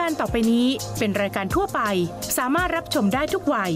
การต่อไปนี้เป็นรายการทั่วไปสามารถรับชมได้ทุกวัย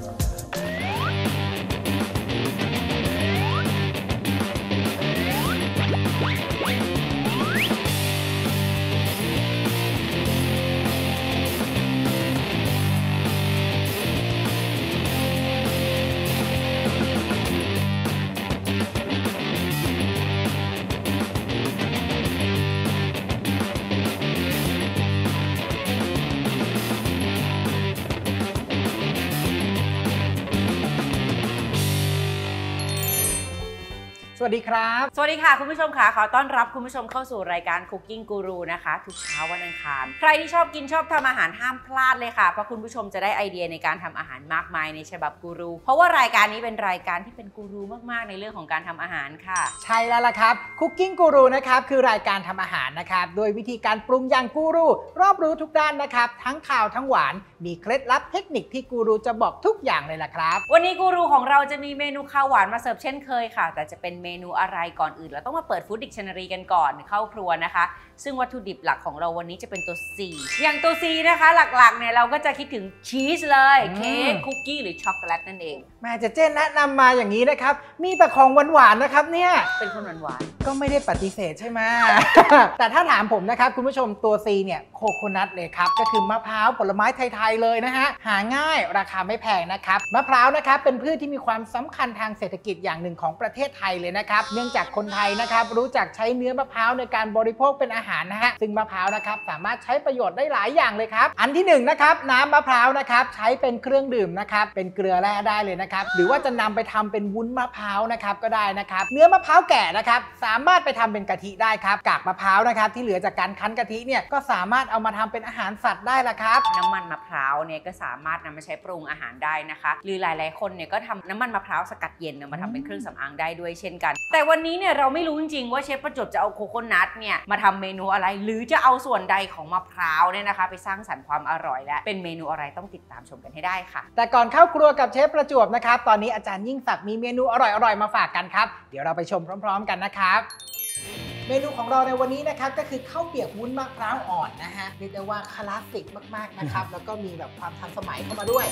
สวัสดีครับสวัสดีค่ะคุณผู้ชมค่ะขอต้อนรับคุณผู้ชมเข้าสู่รายการ Cooking Guru นะคะทุกเช้าวันอังคารใครที่ชอบกินชอบทำอาหารห้ามพลาดเลยค่ะเพราะคุณผู้ชมจะได้ไอเดียในการทำอาหารมากมายในฉบับกูรูเพราะว่ารายการนี้เป็นรายการที่เป็นกูรูมากๆในเรื่องของการทำอาหารค่ะใช่แล้วล่ะครับ Cooking Guru นะครับคือรายการทำอาหารนะครับโดยวิธีการปรุงอย่างกูรูรอบรู้ทุกด้านนะครับทั้งข่าวทั้งหวานมีเคล็ดลับเทคนิคที่กูรูจะบอกทุกอย่างเลยล่ะครับวันนี้กูรูของเราจะมีเมนูข้าวหวานมาเสิร์ฟเช่นเคยค่ะแต่จะเป็นเมนูอะไรก่อนอื่นเราต้องมาเปิดฟู้ดดิกชันนารีกันก่อนเข้าครัวนะคะซึ่งวัตถุดิบหลักของเราวันนี้จะเป็นตัว C อย่างตัว C นะคะหลักๆเนี่ยเราก็จะคิดถึงชีสเลยเค้กคุกกี้หรือช็อกโกแลตนั่นเองแม่จะเจนแนะนำมาอย่างนี้นะครับมีแต่ของหวานๆนะครับเนี่ยเป็นคนหวานก็ไม่ได้ปฏิเสธใช่ไหม แต่ถ้าถามผมนะครับคุณผู้ชมตัว C เนี่ยโคโคนัทเลยครับก็คือมะพร้าวผลไม้ไทยๆเลยนะฮะหาง่ายราคาไม่แพงนะครับมะพร้าวนะครับเป็นพืชที่มีความสำคัญทางเศรษฐกิจอย่างหนึ่งของประเทศไทยเลยนะครับเนื่องจากคนไทยนะครับรู้จักใช้เนื้อมะพร้าวในการบริโภคเป็นอาหารนะฮะซึ่งมะพร้าวนะครับสามารถใช้ประโยชน์ได้หลายอย่างเลยครับอันที่1นะครับน้ำมะพร้าวนะครับใช้เป็นเครื่องดื่มนะครับเป็นเกลือแร่ได้เลยนะครับหรือว่าจะนำไปทำเป็นวุ้นมะพร้าวนะครับก็ได้นะครับเนื้อมะพร้าวแก่นะครับสามารถไปทำเป็นกะทิได้ครับกากมะพร้าวนะครับที่เหลือจากการคั้นกะทิเนี่ยก็สามารถเอามาทำเป็นอาหารสัตว์ได้ละครับน้ำมันมะพร้าวเนี่ยก็สามารถนำมาใช้ปรุงอาหารได้นะคะหรือหลายๆคนเนี่ยก็ทำน้ำมันมะพร้าวสกัดเย็นมาทำเป็นเครื่องสำอางได้ด้วยเช่นกันแต่วันนี้เนี่ยเราไม่รู้จริงๆว่าเชฟประจวบจะเอาโคโคนัทเนี่ยมาทำเมนูอะไรหรือจะเอาส่วนใดของมะพร้าวเนี่ยนะคะไปสร้างสรรค์ความอร่อยและเป็นเมนูอะไรต้องติดตามชมกันให้ได้ค่ะแต่ก่อนเข้าครัวกับเชฟประจวบนะครับตอนนี้อาจารย์ยิ่งศักดิ์มีเมนูอร่อยๆมาฝากกันครับเดี๋ยวเราไปชมพร้อมๆกันนะครับเมนูของเราในวันนี้นะครับก็คือข้าวเปียกวุ้นมะพร้าวอ่อนนะฮะเรียกได้ว่าคลาสสิกมากๆนะครับแล้วก็มีแบบความทันสมัยเข้ามาด้วย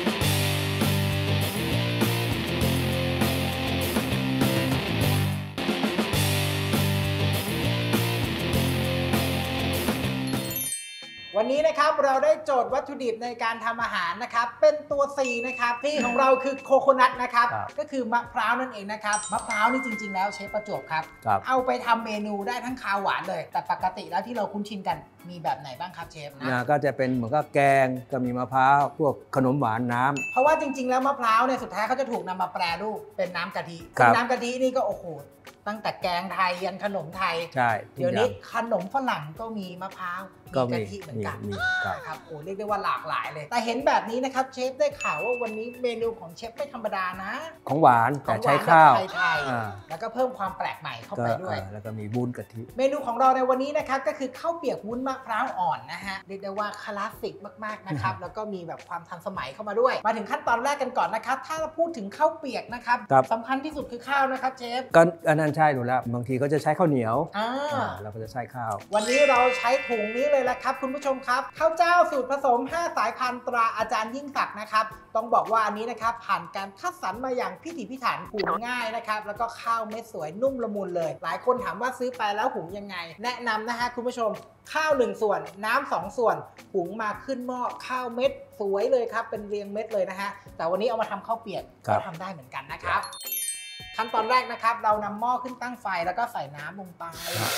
วันนี้นะครับเราได้โจทย์วัตถุดิบในการทำอาหารนะครับเป็นตัว C นะครับที่ของเราคือโคโคนัทนะครับก็คือมะพร้าวนั่นเองนะครับมะพร้าวนี่จริงๆแล้วเชฟประจวบครับเอาไปทำเมนูได้ทั้งคาวหวานเลยแต่ปกติแล้วที่เราคุ้นชินกันมีแบบไหนบ้างครับเชฟนะก็จะเป็นเหมือนกับแกงก็มีมะพร้าวพวกขนมหวานน้ำเพราะว่าจริงๆแล้วมะพร้าวเนี่ยสุดท้ายเขาจะถูกนำมาแปรรูปเป็นน้ำกะทิน้ำกะทินี่ก็โอ้โหตั้งแต่แกงไทยยันขนมไทยใช่เดี๋ยวนี้ขนมฝรั่งก็มีมะพร้าวมีกะทิเหมือนกันนะครับโอ้เรียกได้ว่าหลากหลายเลยแต่เห็นแบบนี้นะครับเชฟได้ข่าวว่าวันนี้เมนูของเชฟไม่ธรรมดานะของหวานแต่ใช้ข้าวไทยแล้วก็เพิ่มความแปลกใหม่เข้าไปด้วยแล้วก็มีวุ้นกะทิเมนูของเราในวันนี้นะครับก็คือข้าวเปียกวุ้นมะพร้าวอ่อนนะฮะเรียกได้ว่าคลาสสิกมากๆนะครับแล้วก็มีแบบความทันสมัยเข้ามาด้วยมาถึงขั้นตอนแรกกันก่อนนะครับถ้าเราพูดถึงข้าวเปียกนะครับสำคัญที่สุดคือข้าวนะครับเชฟก็อันนั้นใช่หนูแล้วบางทีก็จะใช้ข้าวเหนียวเราก็จะใช้ข้าววันนี้เราใช้ถุงนี้เลยละครับคุณผู้ชมครับข้าวเจ้าสูตรผสม5สายพันธุ์ตราอาจารย์ยิ่งศักดิ์นะครับต้องบอกว่าอันนี้นะครับผ่านการคัดสรรมาอย่างพิถีพิถันหุงง่ายนะครับแล้วก็ข้าวเม็ดสวยนุ่มละมุนเลยหลายคนถามว่าซื้อไปแล้วหุงยังไงแนะนำนะฮะคุณผู้ชมข้าว1ส่วนน้ำ2ส่วนหุงมาขึ้นหม้อข้าวเม็ดสวยเลยครับเป็นเรียงเม็ดเลยนะฮะแต่วันนี้เอามาทำข้าวเปียกก็ทำได้เหมือนกันนะครับขั้นตอนแรกนะครับเรานำหม้อขึ้นตั้งไฟแล้วก็ใส่น้ำลงไป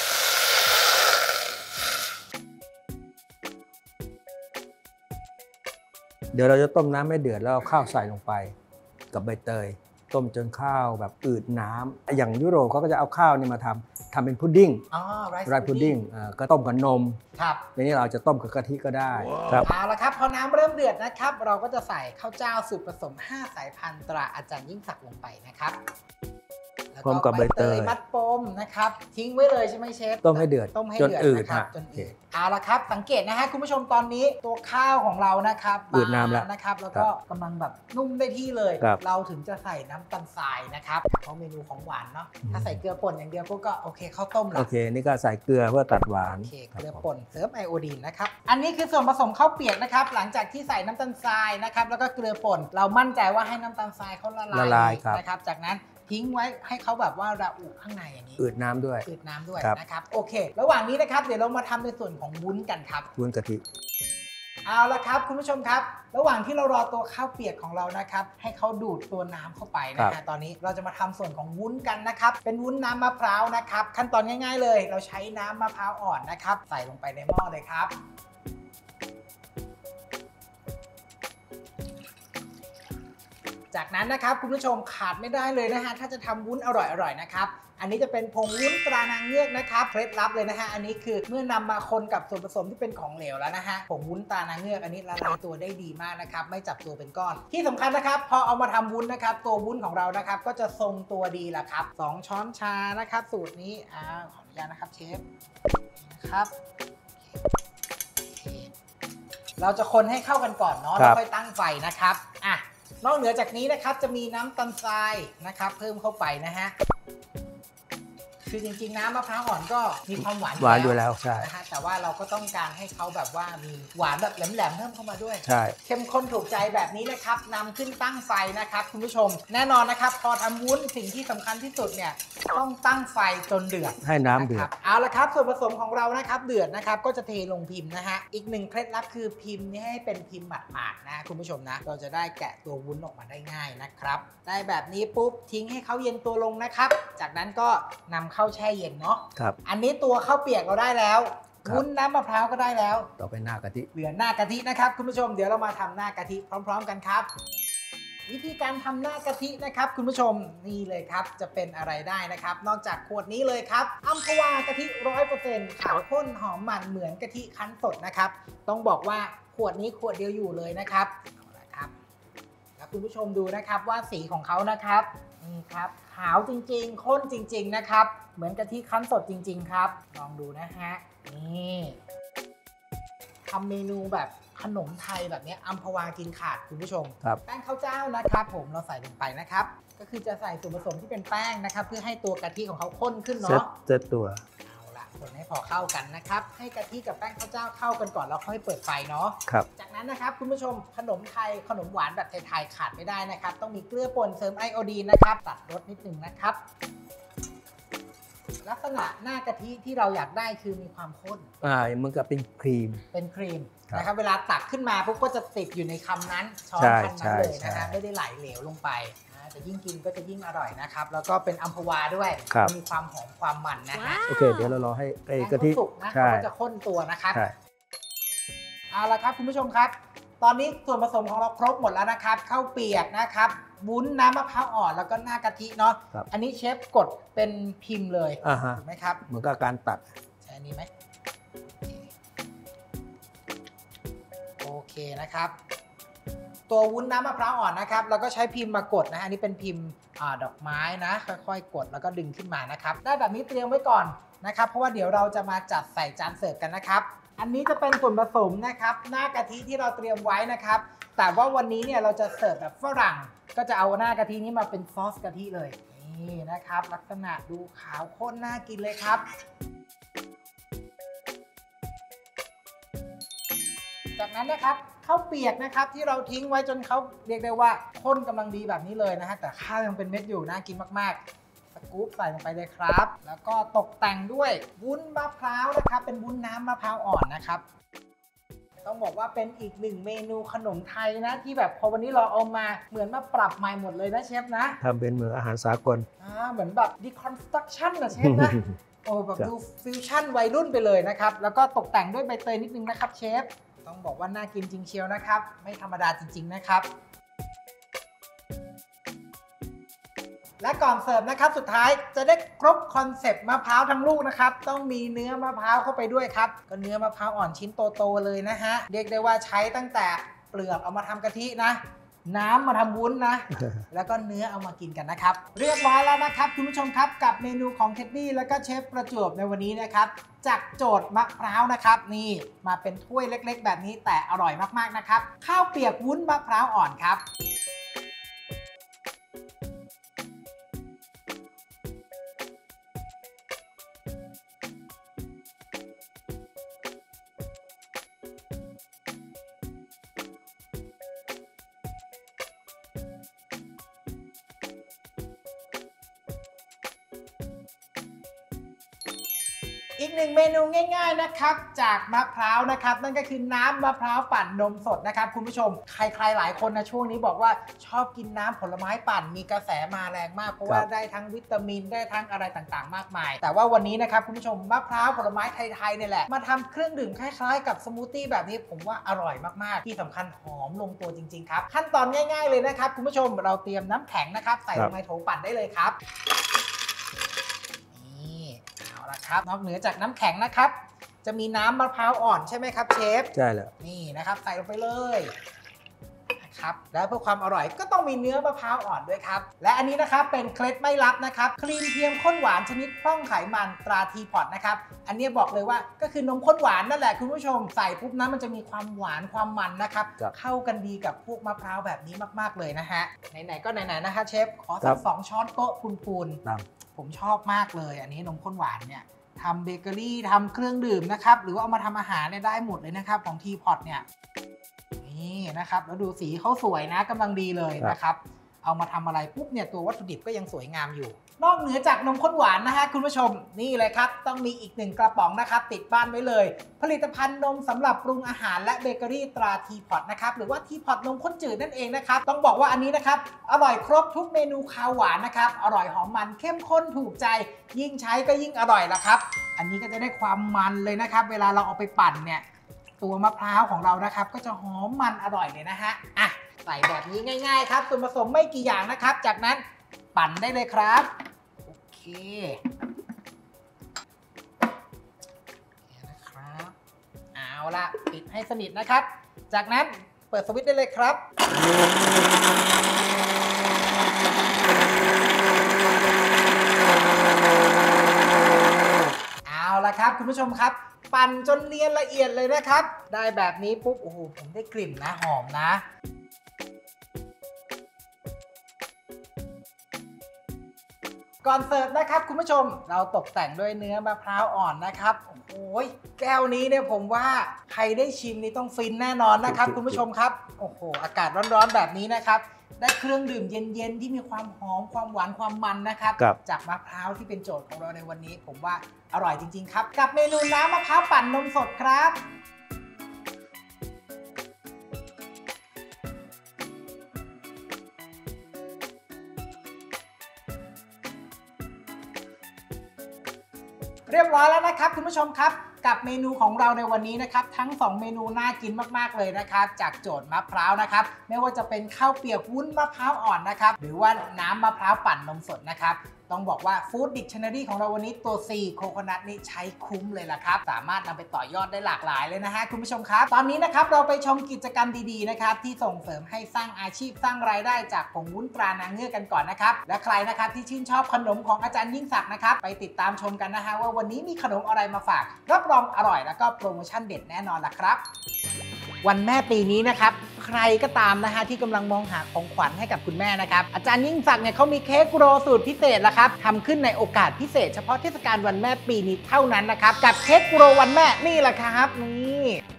เดี๋ยวเราจะต้มน้ำให้เดือดแล้วเอาข้าวใส่ลงไปกับใบเตยต้มจนข้าวแบบอืดน้ำอย่างยุโรปเขาก็จะเอาข้าวนี่มาทำเป็นพุดดิ้งไรซ์พุดดิ้งก็ต้มกับนมครับในนี้เราจะต้มกับกะทิก็ได้ครับเอาละครับพอน้ำเริ่มเดือดนะครับเราก็จะใส่ข้าวเจ้าสูตรผสม5สายพันธุ์ตราอาจารย์ยิ่งศักดิ์ลงไปนะครับพร้อมกับใบเตยมัดปมนะครับทิ้งไว้เลยใช่ไหมเชฟต้มให้เดือดจนอืดนะครับจนอืดเอาละครับสังเกตนะฮะคุณผู้ชมตอนนี้ตัวข้าวของเรานะครับอืดน้ำแล้วนะครับแล้วก็กำลังแบบนุ่มได้ที่เลยเราถึงจะใส่น้ำตาลทรายนะครับเพราะเมนูของหวานเนาะถ้าใส่เกลือป่นอย่างเดียวก็โอเคข้าวต้มแล้วโอเคนี่ก็ใส่เกลือเพื่อตัดหวานโอเคเกลือป่นเสริมไอโอดีนนะครับอันนี้คือส่วนผสมข้าวเปียกนะครับหลังจากที่ใส่น้ำตาลทรายนะครับแล้วก็เกลือป่นเรามั่นใจว่าให้น้ำตาลทรายเขาละลายนะครับจากนั้นทิ้งไว้ให้เขาแบบว่าระอุข้างในอย่างนี้อืดน้ำด้วยนะครับโอเคระหว่างนี้นะครับเดี๋ยวเรามาทำในส่วนของวุ้นกันครับวุ้นกะทิเอาละครับคุณผู้ชมครับระหว่างที่เรารอตัวข้าวเปียกของเรานะครับให้เขาดูดตัวน้ำเข้าไปนะฮะตอนนี้เราจะมาทำส่วนของวุ้นกันนะครับเป็นวุ้นน้ำมะพร้าวนะครับขั้นตอนง่ายๆเลยเราใช้น้ำมะพร้าวอ่อนนะครับใส่ลงไปในหม้อเลยครับจากนั้นนะครับคุณผู้ชมขาดไม่ได้เลยนะฮะถ้าจะทำวุ้นอร่อยๆนะครับอันนี้จะเป็นผงวุ้นตรานางเงือกนะครับเคล็ดลับเลยนะฮะอันนี้คือเมื่อนำมาคนกับส่วนผสมที่เป็นของเหลวแล้วนะฮะผงวุ้นตรานางเงือกอันนี้ละลายตัวได้ดีมากนะครับไม่จับตัวเป็นก้อนที่สำคัญนะครับพอเอามาทำวุ้นนะครับตัววุ้นของเรานะครับก็จะทรงตัวดีละครับ2 ช้อนชานะครับสูตรนี้ขออนุญาตนะครับเชฟนะครับเราจะคนให้เข้ากันก่อนเนาะแล้วค่อยตั้งไฟนะครับนอกเหนือจากนี้นะครับจะมีน้ำตาลทรายนะครับเพิ่มเข้าไปนะฮะคือจริงๆน้ำมะพร้าวอ่อนก็มีความหวานอยู่แล้วใช่นะฮะแต่ว่าเราก็ต้องการให้เขาแบบว่ามีหวานแบบแหลมๆเพิ่มเข้ามาด้วยใช่เข้มข้นถูกใจแบบนี้นะครับนำขึ้นตั้งไฟนะครับคุณผู้ชมแน่นอนนะครับพอทำวุ้นสิ่งที่สำคัญที่สุดเนี่ยต้องตั้งไฟจนเดือดให้น้ำเดือดเอาละครับส่วนผสมของเรานะครับเดือดนะครับก็จะเทลงพิมพ์นะฮะอีกหนึ่งเคล็ดลับคือพิมพ์นี่ให้เป็นพิมพ์หมาดๆนะคุณผู้ชมนะเราจะได้แกะตัววุ้นออกมาได้ง่ายนะครับได้แบบนี้ปุ๊บทิ้งให้เขาเย็นตัวลงนะครับจากนั้นก็นำเข้าแช่เย็นเนาะอันนี้ตัวข้าวเปียกเราได้แล้ววุ้นน้ำมะพร้าวก็ได้แล้วต่อไปหน้ากะทิเหลือหน้ากะทินะครับคุณผู้ชมเดี๋ยวเรามาทำหน้ากะทิพร้อมๆกันครับวิธีการทำหน้ากะทินะครับคุณผู้ชมนี่เลยครับจะเป็นอะไรได้นะครับนอกจากขวดนี้เลยครับอัมพวากะทิ 100% ขาวข้นหอมมันเหมือนกะทิคั้นสดนะครับต้องบอกว่าขวดนี้ขวดเดียวอยู่เลยนะครับเอาละครับแล้วคุณผู้ชมดูนะครับว่าสีของเขานะครับนี่ครับขาวจริงๆข้นจริงๆนะครับเหมือนกะทิคั้นสดจริงๆครับลองดูนะฮะนี่ทำเมนูแบบขนมไทยแบบนี้อัมพวากินขาดคุณผู้ชมแป้งข้าวเจ้านะครับผมเราใส่ลงไปนะครับก็คือจะใส่ส่วนผสมที่เป็นแป้งนะครับเพื่อให้ตัวกะทิของเขาข้นขึ้นเนาะเซตตัวเอาละคนให้พอเข้ากันนะครับให้กะทิกับแป้งข้าวเจ้าเข้ากันก่อนแล้วค่อยเปิดไฟเนาะจากนั้นนะครับคุณผู้ชมขนมไทยขนมหวานแบบไทยๆขาดไม่ได้นะครับต้องมีเกลือป่นเสริมไอโอดีนนะครับตัดรสนิดนึงนะครับลักษณะหน้ากะทิที่เราอยากได้คือมีความข้นมันก็เป็นครีมนะครับเวลาตักขึ้นมาปุ๊บก็จะติดอยู่ในคำนั้นช้อนคำนั้นเลยนะฮะไม่ได้ไหลเหลวลงไปแต่ยิ่งกินก็จะยิ่งอร่อยนะครับแล้วก็เป็นอัมพวาด้วยมีความหอมความมันนะฮะโอเคเดี๋ยวเรารอให้กะทิสุกนะเขาก็จะข้นตัวนะครับเอาละครับคุณผู้ชมครับตอนนี้ส่วนผสมของเราครบหมดแล้วนะครับข้าวเปียกนะครับวุ้นน้ำมะพร้าวอ่อนแล้วก็หน้ากะทิเนาะอันนี้เชฟกดเป็นพิมพ์เลยถูกไหมครับเหมือนกับการตัดใช่อันนี้ไหมโอเคนะครับตัววุ้นน้ำมะพร้าวอ่อนนะครับเราก็ใช้พิมพ์มากดนะฮะอันนี้เป็นพิมพ์ดอกไม้นะค่อยๆกดแล้วก็ดึงขึ้นมานะครับได้แบบนี้เตรียมไว้ก่อนนะครับเพราะว่าเดี๋ยวเราจะมาจัดใส่จานเสิร์ฟกันนะครับอันนี้จะเป็นส่วนผสมนะครับหน้ากะทิที่เราเตรียมไว้นะครับแต่ว่าวันนี้เนี่ยเราจะเสิร์ฟแบบฝรั่งก็จะเอาหน้ากะทินี้มาเป็นซอสกะทิเลยนี่นะครับลักษณะดูขาวข้นน่ากินเลยครับจากนั้นนะครับข้าวเปียกนะครับที่เราทิ้งไว้จนเขาเรียกได้ว่าข้นกำลังดีแบบนี้เลยนะฮะแต่ข้าวยังเป็นเม็ดอยู่น่ากินมากๆสกู๊ปใส่ลงไปเลยครับแล้วก็ตกแต่งด้วยวุ้นมะพร้าวนะครับเป็นวุ้นน้ำมะพร้าวอ่อนนะครับต้องบอกว่าเป็นอีกหนึ่งเมนูขนมไทยนะที่แบบพอวันนี้เราเอามาเหมือนมาปรับใหม่หมดเลยนะเชฟนะทำเป็นเหมือนอาหารสากลเหมือนแบบ deconstruction นะเชฟนะโอ้แบบดูฟิวชั่นวัยรุ่นไปเลยนะครับแล้วก็ตกแต่งด้วยใบเตยนิดนึงนะครับเชฟต้องบอกว่าน่ากินจริงเชียวนะครับไม่ธรรมดาจริงๆนะครับและก่อนเสิร์ฟนะครับสุดท้ายจะได้ครบคอนเซปต์มะพร้าวทั้งลูกนะครับต้องมีเนื้อมะพร้าวเข้าไปด้วยครับก็เนื้อมะพร้าวอ่อนชิ้นโตๆเลยนะฮะเรียกได้ว่าใช้ตั้งแต่เปลือกเอามาทำกะทินะน้ำมาทำวุ้นนะ แล้วก็เนื้อเอามากินกันนะครับเรียบร้อยแล้วนะครับคุณผู้ชมครับกับเมนูของเท็ดดี้แล้วก็เชฟประจวบในวันนี้นะครับจากโจทย์มะพร้าวนะครับนี่มาเป็นถ้วยเล็กๆแบบนี้แต่อร่อยมากๆนะครับข้าวเปียกวุ้นมะพร้าวอ่อนครับอีกหนึ่งเมนูง่ายๆนะครับจากมะพร้าวนะครับนั่นก็คือน้ำมะพร้าวปั่นนมสดนะครับคุณผู้ชมใครๆหลายคนนะช่วงนี้บอกว่าชอบกินน้ำผลไม้ปั่นมีกระแสมาแรงมากเพราะว่าได้ทั้งวิตามินได้ทั้งอะไรต่างๆมากมายแต่ว่าวันนี้นะครับคุณผู้ชมมะพร้าวผลไม้ไทยๆเนี่ยแหละมาทำเครื่องดื่มคล้ายๆกับสมูทตี้แบบนี้ผมว่าอร่อยมากๆที่สำคัญหอมลงตัวจริงๆครับขั้นตอนง่ายๆเลยนะครับคุณผู้ชมเราเตรียมน้ำแข็งนะครับใส่ลงในโถปั่นได้เลยครับครับนอกเหนือจากน้ำแข็งนะครับจะมีน้ำมะพร้าวอ่อนใช่ไหมครับเชฟใช่แล้วนี่นะครับใส่ลงไปเลยนะครับแล้วเพื่อความอร่อยก็ต้องมีเนื้อมะพร้าวอ่อนด้วยครับและอันนี้นะครับเป็นเคล็ดไม่ลับนะครับครีมเทียมข้นหวานชนิดพร่องไขมันตราทีพอตนะครับอันนี้บอกเลยว่าก็คือนมข้นหวานนั่นแหละคุณผู้ชมใส่ปุ๊บนะมันจะมีความหวานความมันนะครับเข้ากันดีกับพวกมะพร้าวแบบนี้มากๆเลยนะฮะไหนๆก็ไหนๆนะคะเชฟขอสัก2 ช้อนโต๊ะพูนๆผมชอบมากเลยอันนี้นมข้นหวานเนี่ยทำเบเกอรี่ทำเครื่องดื่มนะครับหรือว่าเอามาทำอาหารเนี่ยได้หมดเลยนะครับของทีพอตเนี่ยนี่นะครับแล้วดูสีเขาสวยนะกำลังดีเลยนะครับเอามาทำอะไรปุ๊บเนี่ยตัววัตถุดิบก็ยังสวยงามอยู่นอกเหนือจากนมข้นหวานนะฮะคุณผู้ชมนี่เลยครับต้องมีอีก1 กระป๋องนะครับติดบ้านไว้เลยผลิตภัณฑ์นมสำหรับปรุงอาหารและเบเกอรี่ตราทีพอตนะครับหรือว่าทีพอตนมข้นจืดนั่นเองนะครับต้องบอกว่าอันนี้นะครับอร่อยครบทุกเมนูคาวหวานนะครับอร่อยหอมมันเข้มข้นถูกใจยิ่งใช้ก็ยิ่งอร่อยละครับอันนี้ก็จะได้ความมันเลยนะครับเวลาเราเอาไปปั่นเนี่ยตัวมะพร้าวของเรานะครับก็จะหอมมันอร่อยเลยนะฮะอ่ะใส่แบบนี้ง่ายๆครับส่วนผสมไม่กี่อย่างนะครับจากนั้นปั่นได้เลยครับโอเคนะครับเอาละปิดให้สนิทนะครับจากนั้นเปิดสวิตช์ได้เลยครับเอาละครับคุณผู้ชมครับปั่นจนเนียนละเอียดเลยนะครับได้แบบนี้ปุ๊บโอ้โหผมได้กลิ่นนะหอมนะก่อนเสิร์ฟนะครับคุณผู้ชมเราตกแต่งด้วยเนื้อมะพร้าวอ่อนนะครับโอ้ยแก้วนี้เนี่ยผมว่าใครได้ชิมนี่ต้องฟินแน่นอนนะครับคุณผู้ชมครับโอ้โหอากาศร้อนๆแบบนี้นะครับได้เครื่องดื่มเย็นๆที่มีความหอมความหวานความมันนะครับจากมะพร้าวที่เป็นโจทย์ของเราในวันนี้ผมว่าอร่อยจริงๆครับกับเมนูน้ำมะพร้าวปั่นนมสดครับเรียบร้อยแล้วนะครับคุณผู้ชมครับกับเมนูของเราในวันนี้นะครับทั้ง2เมนูน่ากินมากๆเลยนะครับจากโจทย์มะพร้าวนะครับไม่ว่าจะเป็นข้าวเปียกวุ้นมะพร้าวอ่อนนะครับหรือว่าน้ำมะพร้าวปั่นนมสดนะครับต้องบอกว่า Food Dictionary ของเราวันนี้ตัว C โคโคนัทนี่ใช้คุ้มเลยล่ะครับสามารถนำไปต่อยอดได้หลากหลายเลยนะฮะคุณผู้ชมครับตอนนี้นะครับเราไปชมกิจกรรมดีๆนะครับที่ส่งเสริมให้สร้างอาชีพสร้างรายได้จากผงวุ้นตรานางเงือกกันก่อนนะครับและใครนะครับที่ชื่นชอบขนมของอาจารย์ยิ่งศักดิ์นะครับไปติดตามชมกันนะฮะว่าวันนี้มีขนมอะไรมาฝากรับรองอร่อยแล้วก็โปรโมชั่นเด็ดแน่นอนล่ะครับวันแม่ปีนี้นะครับใครก็ตามนะฮะที่กำลังมองหาของขวัญให้กับคุณแม่นะครับอาจารย์ยิ่งศักดิ์เนี่ยเขามีเค้กโรสูตรพิเศษละครับทำขึ้นในโอกาสพิเศษเฉพาะเทศกาลวันแม่ปีนี้เท่านั้นนะครับกับเค้กโรวันแม่นี่แหละครับนี่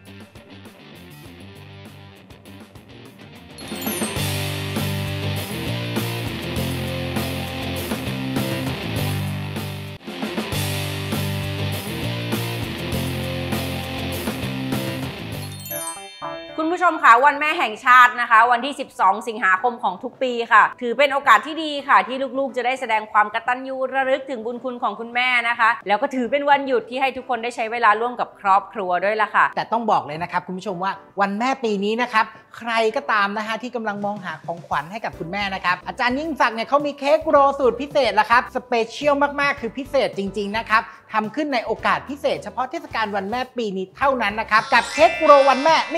คุณผู้ชมค่ะวันแม่แห่งชาตินะคะวันที่12 สิงหาคมของทุกปีค่ะถือเป็นโอกาสที่ดีค่ะที่ลูกๆจะได้แสดงความกตัญญูระลึกถึงบุญคุณของคุณแม่นะคะแล้วก็ถือเป็นวันหยุดที่ให้ทุกคนได้ใช้เวลาร่วมกับครอบครัวด้วยล่ะค่ะแต่ต้องบอกเลยนะครับคุณผู้ชมว่าวันแม่ปีนี้นะครับใครก็ตามนะคะที่กำลังมองหาของขวัญให้กับคุณแม่นะครับอาจารย์ยิ่งศักดิ์เนี่ยเขามีเค้กโรสูตรพิเศษละครับสเปเชียลมากๆคือพิเศษจริงๆนะครับทำขึ้นในโอกาสพิเศษเฉพาะเทศกาลวันแม่ปีนี้เท่านั้นนะครับกับเค้กโรวันแม่นี่แหละครับ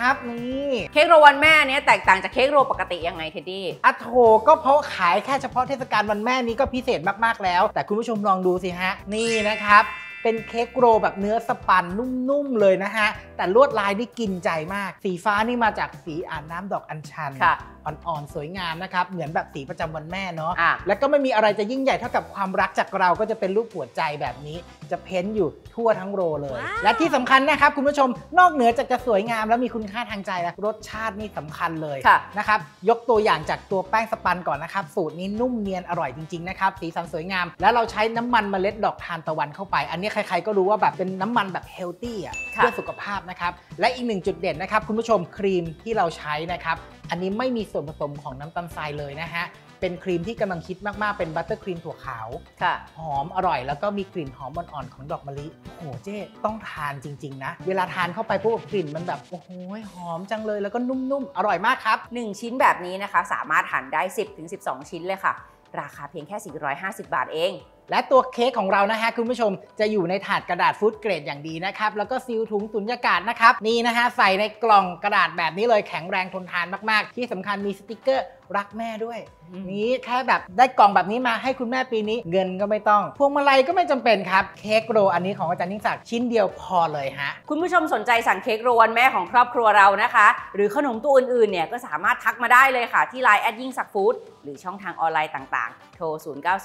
ครับนี่เค้กโรวันแม่เนี้ยแตกต่างจากเค้กโรปกติยังไงเท็ดดี้อะโถก็เพราะขายแค่เฉพาะเทศกาลวันแม่นี้ก็พิเศษมากๆแล้วแต่คุณผู้ชมลองดูสิฮะนี่นะครับเป็นเค้กโรแบบเนื้อสปันนุ่มๆเลยนะฮะแต่ลวดลายนี่กินใจมากสีฟ้านี่มาจากสีอ่านน้ำดอกอัญชันอ่อนๆสวยงามนะครับเหมือนแบบสีประจำวันแม่เนาะแล้วก็ไม่มีอะไรจะยิ่งใหญ่เท่ากับความรักจากเราก็จะเป็นรูปหัวใจแบบนี้จะเพ้นอยู่ทั่วทั้งโรเลย และที่สำคัญนะครับคุณผู้ชมนอกเหนือจากจะสวยงามแล้วมีคุณค่าทางใจแล้วรสชาตินี่สำคัญเลยนะครับยกตัวอย่างจากตัวแป้งสปันก่อนนะครับสูตรนี้นุ่มเนียนอร่อยจริงๆนะครับสีสันสวยงามแล้วเราใช้น้ำมันเมล็ดดอกทานตะวันเข้าไปอันนี้ใครๆก็รู้ว่าแบบเป็นน้ำมันแบบเฮลตี้อ่ะเพื่อสุขภาพนะครับและอีกหนึ่งจุดเด่นนะครับคุณผู้ชมครีมที่เราใช้นะครับอันนี้ไม่มีส่วนผสมของน้ำตาลทรายเลยนะฮะเป็นครีมที่กำลังคิดมากๆเป็นบัตเตอร์ครีมถั่วขาวหอมอร่อยแล้วก็มีกลิ่นหอมอ่อนๆของดอกมะลิโอ้โหเจ๊ต้องทานจริงๆนะเวลาทานเข้าไปปุ๊บกลิ่นมันแบบโอ้โหหอมจังเลยแล้วก็นุ่มๆอร่อยมากครับ 1ชิ้นแบบนี้นะคะสามารถทานได้ 10-12 ชิ้นเลยค่ะราคาเพียงแค่450 บาทเองและตัวเค้กของเรานะฮะคุณผู้ชมจะอยู่ในถาดกระดาษฟู้ดเกรดอย่างดีนะครับแล้วก็ซีลถุงสุญญากาศนะครับนี่นะฮะใส่ในกล่องกระดาษแบบนี้เลยแข็งแรงทนทานมากๆที่สำคัญมีสติกเกอร์รักแม่ด้วยนี้แค่แบบได้กล่องแบบนี้มาให้คุณแม่ปีนี้เงินก็ไม่ต้องพวงมาลัยก็ไม่จำเป็นครับเค้กโรอันนี้ของอาจารย์ยิ่งศักดิ์ชิ้นเดียวพอเลยฮะคุณผู้ชมสนใจสั่งเค้กโรวันแม่ของครอบครัวเรานะคะหรือขนมตัวอื่นๆเนี่ยก็สามารถทักมาได้เลยค่ะที่ LINE ยิ่งศักดิ์ฟู้ดหรือช่องทางออนไลน์ต่างๆโทร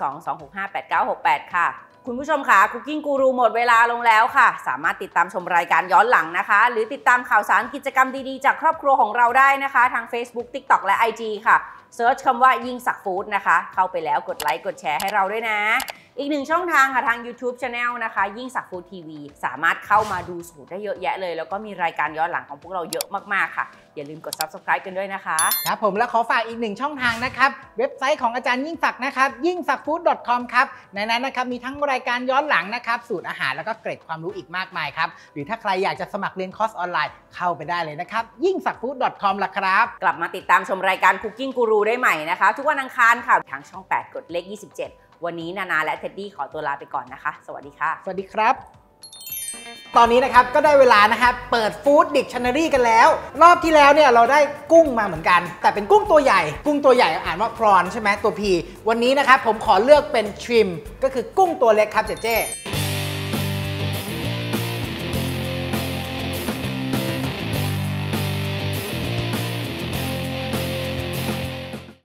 0922658968 ค่ะคุณผู้ชมค่ะคุกกิ้งกูรูหมดเวลาลงแล้วค่ะสามารถติดตามชมรายการย้อนหลังนะคะหรือติดตามข่าวสารกิจกรรมดีๆจากครอบครัวของเราได้นะคะทาง Facebook TikTok และ IG ค่ะเซิร์ชคำว่ายิ่งศักดิ์ฟู้ดนะคะเข้าไปแล้วกดไลค์กดแชร์ให้เราด้วยนะอีกหนึ่งช่องทางค่ะทาง YouTube Channel นะคะยิ่งศักดิ์ฟู้ดทีวีสามารถเข้ามาดูสูตรได้เยอะแยะเลยแล้วก็มีรายการย้อนหลังของพวกเราเยอะมากๆค่ะอย่าลืมกด Subscribe กันด้วยนะคะครับผมและขอฝากอีกหนึ่งช่องทางนะครับเว็บไซต์ของอาจารย์ยิ่งศักดิ์นะครับยิ่งศักดิ์ฟู้ด .com ครับในนั้นนะครับมีทั้งรายการย้อนหลังนะครับสูตรอาหารแล้วก็เกร็ดความรู้อีกมากมายครับหรือถ้าใครอยากจะสมัครเรียนคอร์สออนไลน์เข้าไปได้เลยนะครับยิ่งศักดิ์ฟู้ด .com ล่ะครับกลับมาติดตามชมรายการคุกกิ้งกูรูได้ใหม่นะคะทุกวันอังคารค่ะทางช่อง8กดเลข27วันนี้นานาและเท็ดดี้ขอตัวลาไปก่อนนะคะสวัสดีค่ะสวัสดีครับตอนนี้นะครับก็ได้เวลานะครับเปิดฟู้ดดิกชันนารีกันแล้วรอบที่แล้วเนี่ยเราได้กุ้งมาเหมือนกันแต่เป็นกุ้งตัวใหญ่กุ้งตัวใหญ่อ่านว่าพรอนใช่ไหมตัว P วันนี้นะครับผมขอเลือกเป็นทริมก็คือกุ้งตัวเล็กครับเจ๊